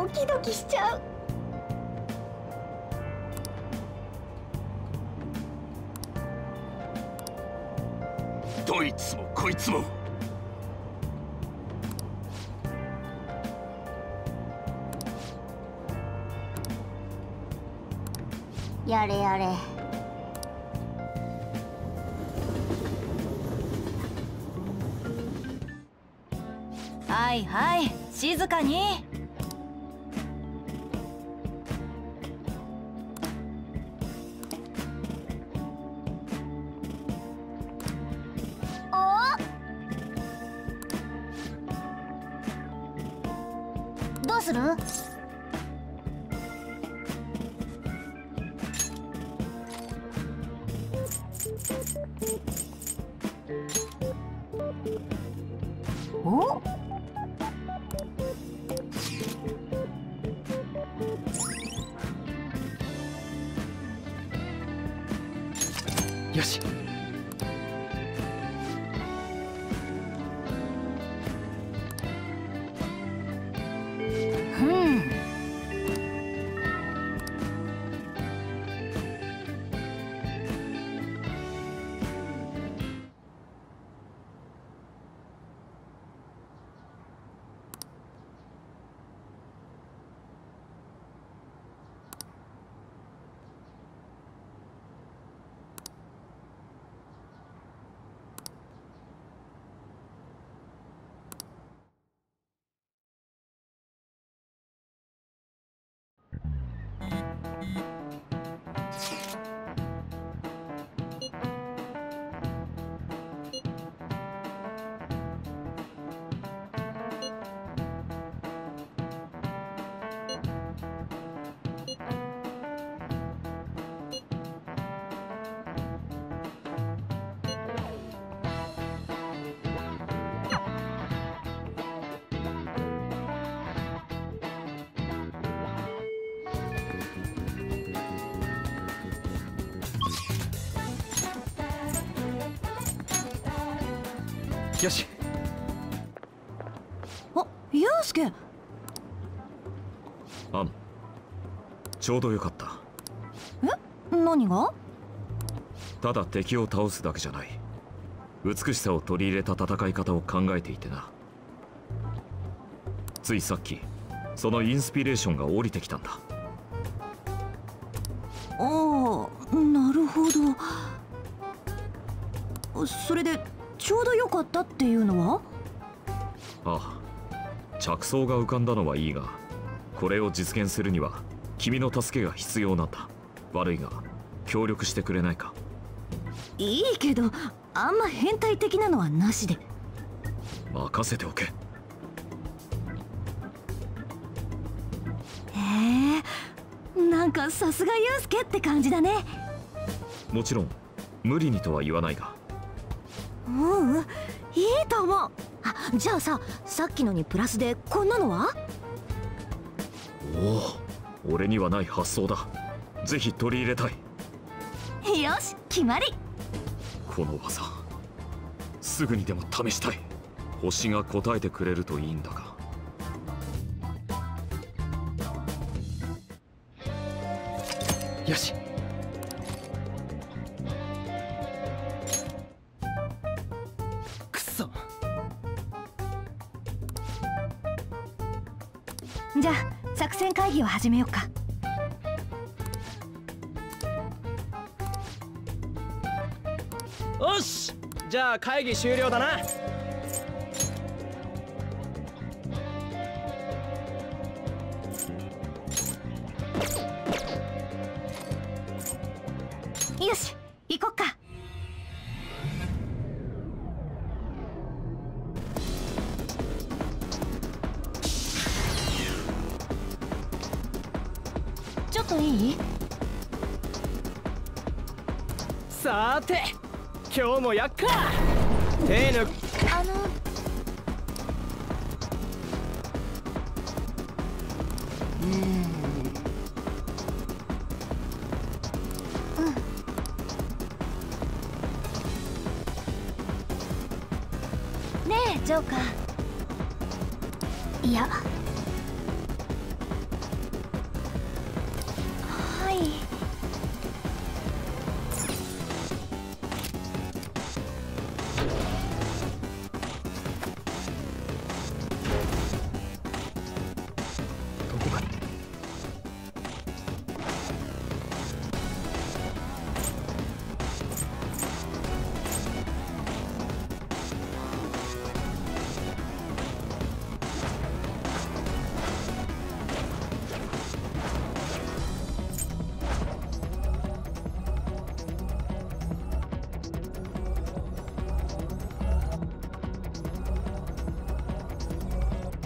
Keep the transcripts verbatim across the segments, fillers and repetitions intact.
ドキドキしちゃう。 どいつもこいつも。 やれやれ。 はいはい、静かに。 お、どうする？お？ よし。 うん。 よし。 あ、ユウスケ。 アン、ちょうどよかった。 え、何が？ ただ敵を倒すだけじゃない、美しさを取り入れた戦い方を考えていてな。ついさっきそのインスピレーションが降りてきたんだ。 ああ、なるほど。それでちょうどよかったっていうのは？ ああ、着想が浮かんだのはいいが、これを実現するには君の助けが必要なんだ。悪いが協力してくれないか？ いいけど、あんま変態的なのはなしで。 任せておけ。 へえ、なんかさすがユウスケって感じだね。 もちろん無理にとは言わないが。 ううん、いいと思う。あ、じゃあさ、さっきのにプラスでこんなのは？ おお、俺にはない発想だ。ぜひ取り入れたい。 よし、決まり。 この技すぐにでも試したい。星が答えてくれるといいんだが。よし。くそ。 じゃあ作戦会議を始めようか。 よし、じゃあ会議終了だな。 よし、行こっか。ちょっといい？ さーて、今日もやっか。手抜く。 あのうんねえジョーカー。いや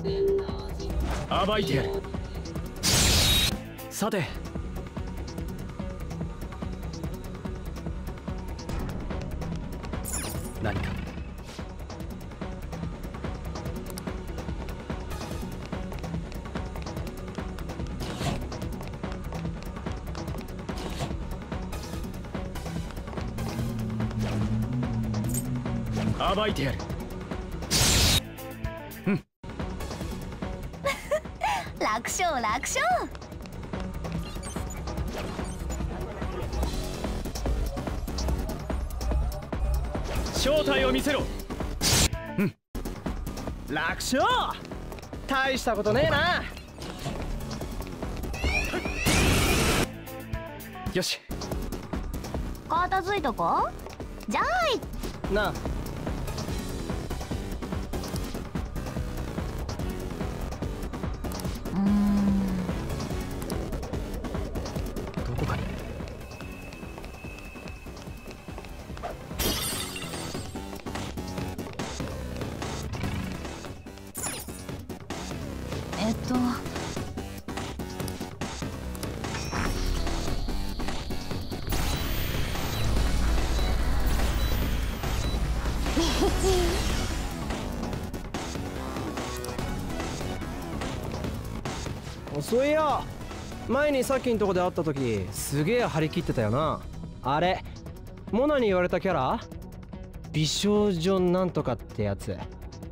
暴いてやる。さて何か。暴いてやる。うん。 楽勝楽勝。 正体を見せろ。うん。楽勝。大したことねえな。よし。 片付いたか？じゃあい。 なあ。 うーん。 どこかに。 えっと。 そういや前にさっきんとこで会った時すげえ張り切ってたよな。あれモナに言われたキャラ、美少女なんとかってやつ。 あれは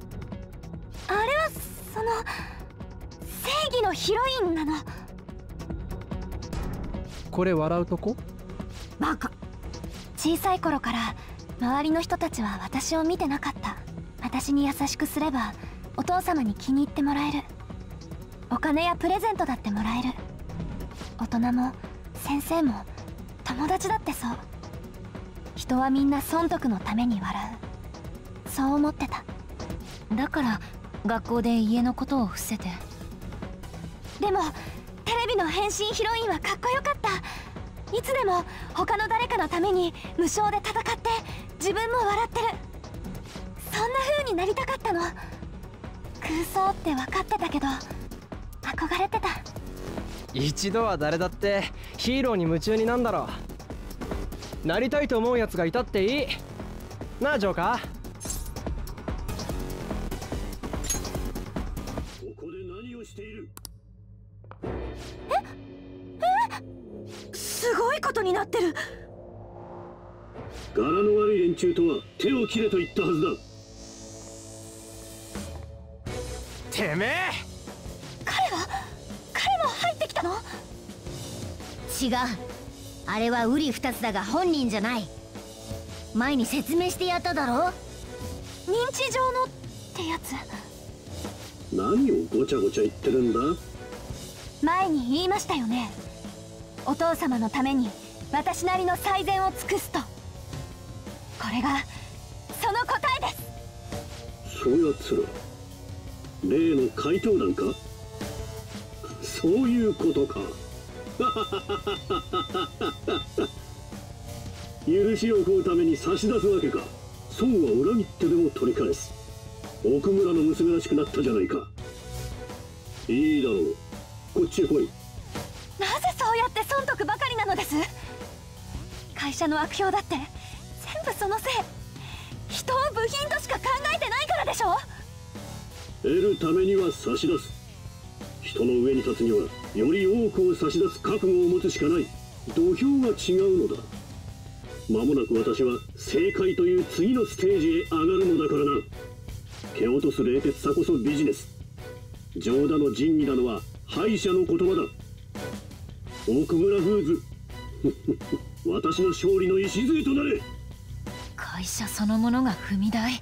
その正義のヒロインなの。 これ笑うとこ？ バカ。小さい頃から周りの人たちは私を見てなかった。私に優しくすればお父様に気に入ってもらえる。お金やプレゼントだってもらえる。大人も先生も友達だってそう。人はみんな損得のために笑う。そう思ってた。だから学校で家のことを伏せて。でもテレビの変身ヒロインはかっこよかった。いつでも他の誰かのために無償で戦って自分も笑ってる。そんな風になりたかったの。空想って分かってたけど憧れてた。 一度は誰だってヒーローに夢中になんだろう。なりたいと思うやつがいたっていいなあジョーカー。ここで何をしている？ すごいことになってる。 柄の悪い連中とは手を切れと言ったはずだ。 てめえ。 彼は彼も入ってきたの？ 違う、あれは瓜二つだが本人じゃない。前に説明してやっただろ。 認知症のってやつ。 何をごちゃごちゃ言ってるんだ？ 前に言いましたよね。お父様のために私なりの最善を尽くすと。これがその答えです。 そうやつら例の怪盗団か？そういうことか。許しを請うために差し出すわけか。孫は裏切ってでも取り返す。奥村の娘らしくなったじゃないか。いいだろう、こっちへ来い。 なぜそうやって損得ばかりなのです？会社の悪評だって全部そのせい。人を部品としか考えてないからでしょ。 得るためには差し出す。人の上に立つにはより多くを差し出す覚悟を持つしかない。土俵が違うのだ。間もなく私は正解という次のステージへ上がるのだからな。蹴落とす冷徹さこそビジネス。情だの仁義だのは敗者の言葉だ。奥村フーズ私の勝利の礎となれ。 会社そのものが踏み台。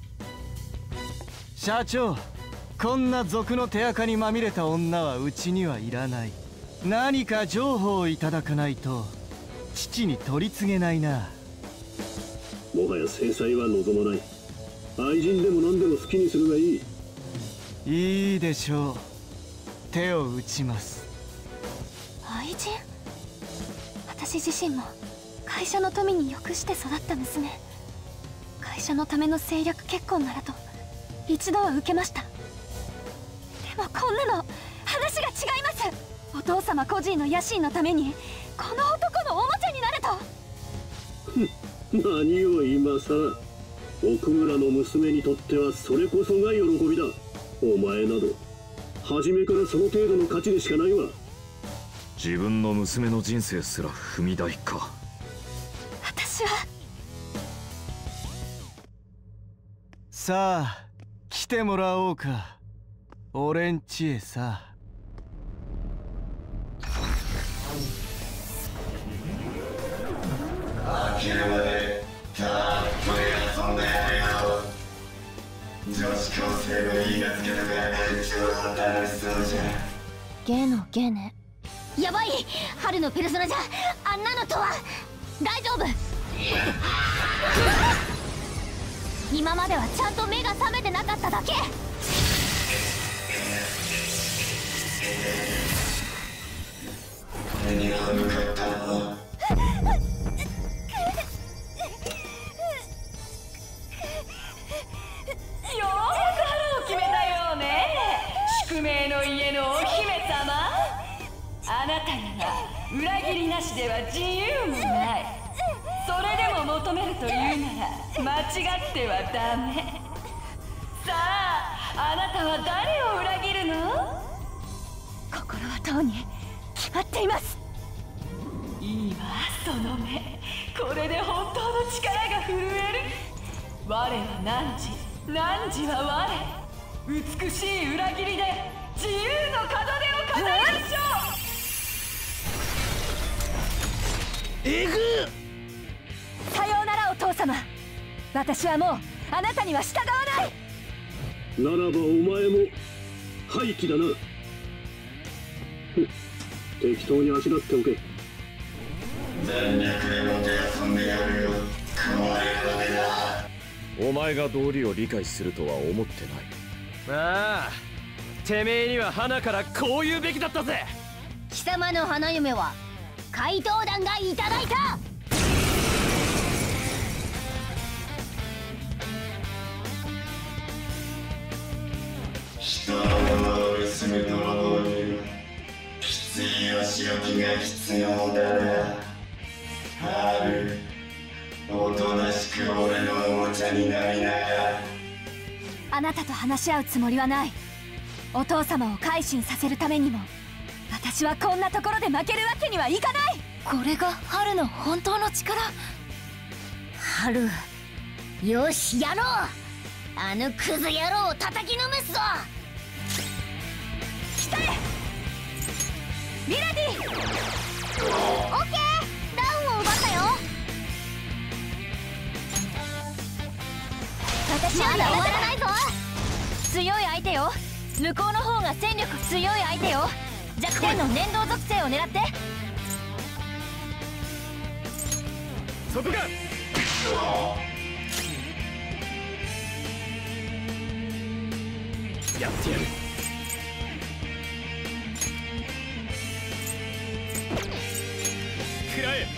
社長、こんな賊の手垢にまみれた女はうちにはいらない。何か情報をいただかないと父に取り次げないな。 もはや制裁は望まない。愛人でも何でも好きにするがいい。 いいでしょう。手を打ちます。 愛人？私自身も会社の富に欲して育った娘。会社のための政略結婚ならと一度は受けました。 もうこんなの話が違います。お父様個人の野心のためにこの男のおもちゃになると何を今さら。奥村の娘にとってはそれこそが喜びだ。お前など初めからその程度の価値でしかないわ。 自分の娘の人生すら踏み台か。 私は。 さあ来てもらおうか、俺んちへさ。 飽きるまでたっぷり遊んでやるよ。女子高生の言いがつけたから超楽しそうじゃん。 ゲイのゲイね。 やばい、春のペルソナじゃあんなのとは。大丈夫。 今まではちゃんと目が覚めてなかっただけ。 何が向かったの。 ようやく腹を決めたようね、宿命の家のお姫様。あなたには裏切りなしでは自由もない。それでも求めるというなら間違ってはダメ。さあ、あなたは誰を裏切るの？ 心はとうに決まっています。 いいわ、その目。これで本当の力が震える。我は汝、汝は我。美しい裏切りで自由の門出を飾りましょう。 えぐっ。 さようならお父様。私はもうあなたには従わない。 ならばお前も廃棄だな。適当にあしらっておけ。 全力でもて遊んでやるよ。構えるわけだ。 お前が道理を理解するとは思ってない。 ああ、てめえには花からこう言うべきだったぜ。 貴様の花嫁は怪盗団がいただいた。 人のものを盗む泥棒にはきついお仕置きが必要だな。春、おとなしく俺のおもちゃになりながら。 あなたと話し合うつもりはない。お父様を改心させるためにも私はこんなところで負けるわけにはいかない。これが春の本当の力。 春、よしやろう。あのクズ野郎を叩きのめすぞ。 来たれミラディ。オッケー、ダウンを奪ったよ。私は終わらないぞ。強い相手よ。向こうの方が戦力強い相手よ。弱点の粘土属性を狙って。 そこか。やってやる。食らえ。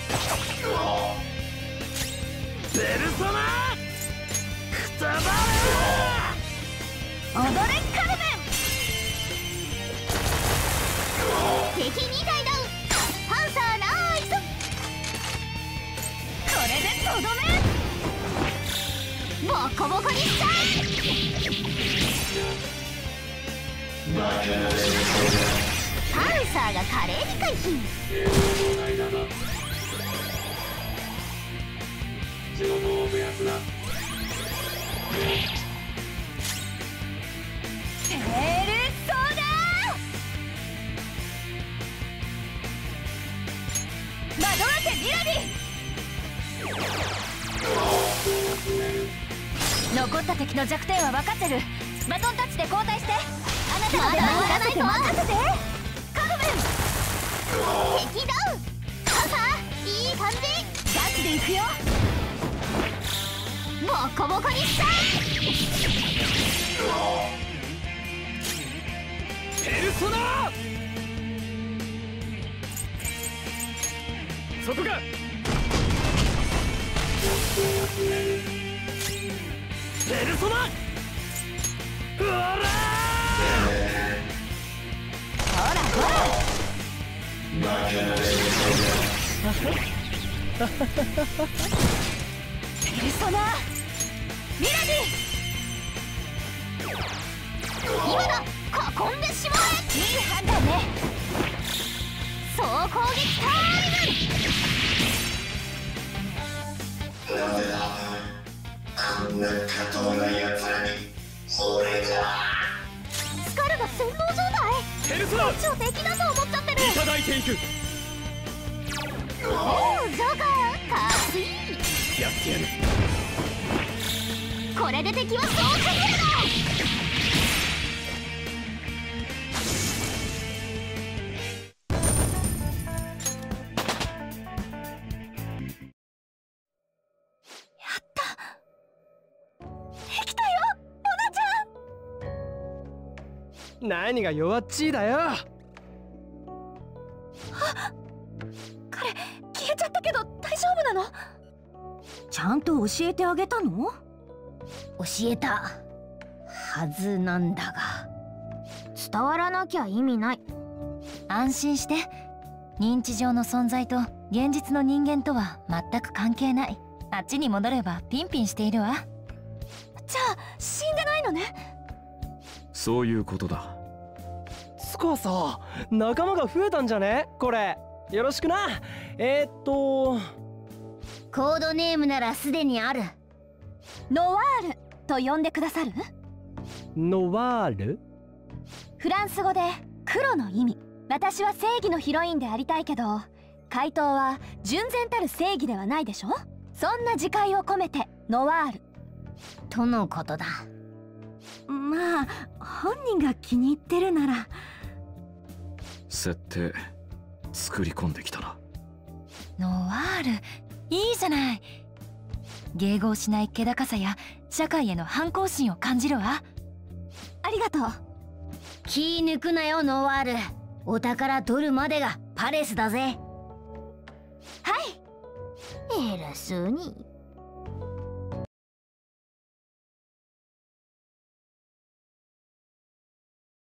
ペルソナくたば踊れカルメン。 敵にだいダウン。パンサーナイス。 これでとどめ。 ボコボコにした。 バカな連中だ。 パンサーが華麗に回避。 問題だな。情報を増やすな。 ペルソナ。惑わせミラディ。残った敵の弱点は分かってる。バトンタッチで交代して。あなたの出番は任せて任せて。カルメン。 敵ダウン。パンサーいい感じ。 ガチで行くよ。 ボコボコにした。 ペルソナ。そこか。ペルソナ。ほらー。 負けられるペルソナミラディ。今だ、囲んでしまえ。いい判断ね。総攻撃タイム。 なぜだこんな過当な奴らに俺が。 スカルが洗脳状態。 ペルソナこっちを敵だと思っちゃってる。 いただいていく。 おお、ジョーカーかっこいい。 やってやる。 これで敵はそうかけるだ。 何が弱っちいだよ。 彼消えちゃったけど大丈夫なの？ちゃんと教えてあげたの？ 教えたはずなんだが、 伝わらなきゃ意味ない。 安心して。認知上の存在と現実の人間とは全く関係ない。あっちに戻ればピンピンしているわ。 じゃあ死んでないのね。 そういうことだ。 つかさ、仲間が増えたんじゃねこれ。よろしくな。えー、っとコードネームならすでにある。 ノワールと呼んでくださる？ ノワール？ フランス語で黒の意味。私は正義のヒロインでありたいけど、怪盗は純然たる正義ではないでしょ。そんな自戒を込めてノワールとのことだ。 まあ本人が気に入ってるなら。 設定作り込んできたな。 ノワールいいじゃない。迎合しない気高さや社会への反抗心を感じるわ。 ありがとう。 気抜くなよノワール。お宝取るまでがパレスだぜ。 はい。 偉そうに。